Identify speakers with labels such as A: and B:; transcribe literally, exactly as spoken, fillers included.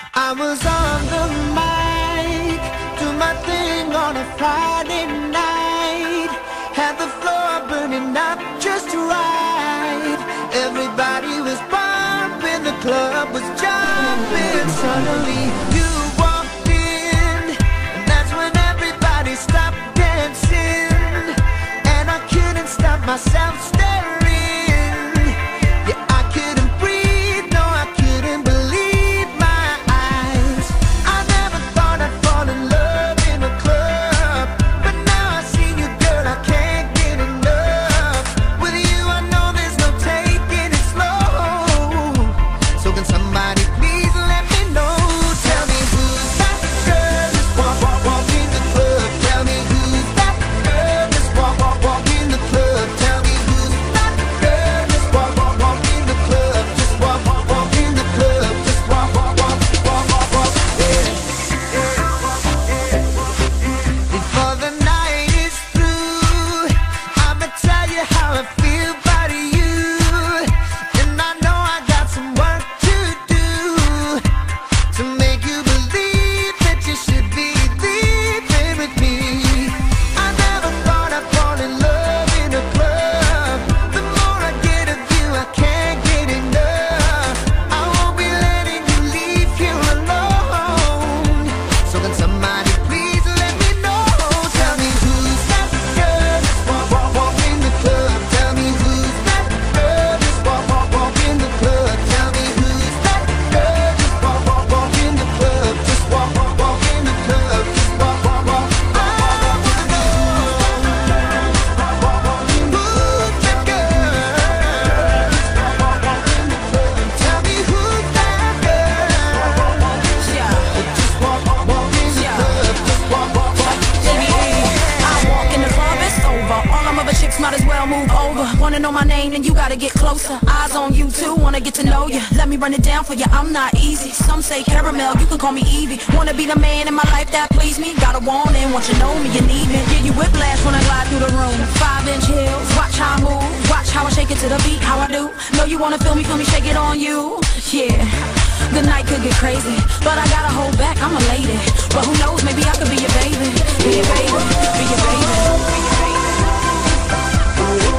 A: I was on the mic, do my thing on a Friday night. Had the floor burning up just right. Everybody was bumping, the club was jumping. Suddenly you walked in, and that's when everybody stopped dancing. And I couldn't stop myself staring.
B: Might as well move over. Wanna know my name, then you gotta get closer. Eyes on you too, wanna get to know you. Let me run it down for you, I'm not easy. Some say caramel, you can call me Evie. Wanna be the man in my life that please me. Got a want in, want you know me, you need me. Give you whiplash when I glide through the room. Five inch heels, watch how I move. Watch how I shake it to the beat, how I do. Know you wanna feel me, feel me, shake it on you. Yeah, the night could get crazy, but I gotta hold back, I'm a lady. But who knows, maybe I could be your baby. Be your baby, be your baby, be your baby.